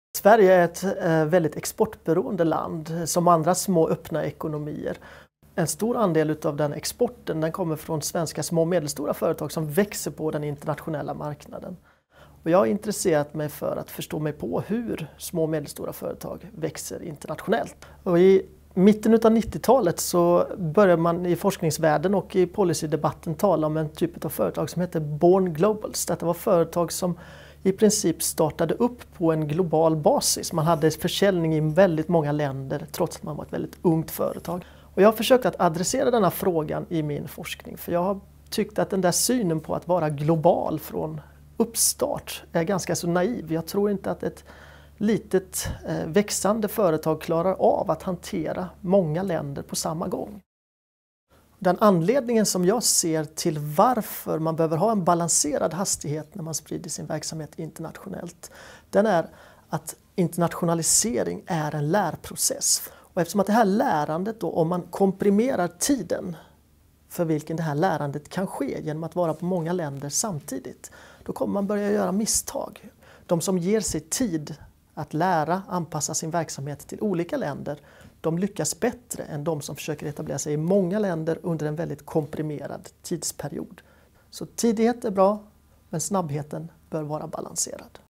Sverige är ett väldigt exportberoende land som andra små öppna ekonomier. En stor andel av den exporten den kommer från svenska små och medelstora företag som växer på den internationella marknaden. Och jag har intresserat mig för att förstå mig på hur små och medelstora företag växer internationellt. Och i mitten av 90-talet så började man i forskningsvärlden och i policydebatten tala om en typ av företag som heter Born Globals. Detta var företag som i princip startade upp på en global basis. Man hade försäljning i väldigt många länder trots att man var ett väldigt ungt företag. Och jag har försökt att adressera denna frågan i min forskning, för jag har tyckt att den där synen på att vara global från uppstart är ganska så naiv. Jag tror inte att ett litet växande företag klarar av att hantera många länder på samma gång. Den anledningen som jag ser till varför man behöver ha en balanserad hastighet när man sprider sin verksamhet internationellt, den är att internationalisering är en lärprocess. Och eftersom att det här lärandet då, om man komprimerar tiden för vilken det här lärandet kan ske genom att vara på många länder samtidigt, då kommer man börja göra misstag. De som ger sig tid att lära, anpassa sin verksamhet till olika länder, de lyckas bättre än de som försöker etablera sig i många länder under en väldigt komprimerad tidsperiod. Så tidighet är bra, men snabbheten bör vara balanserad.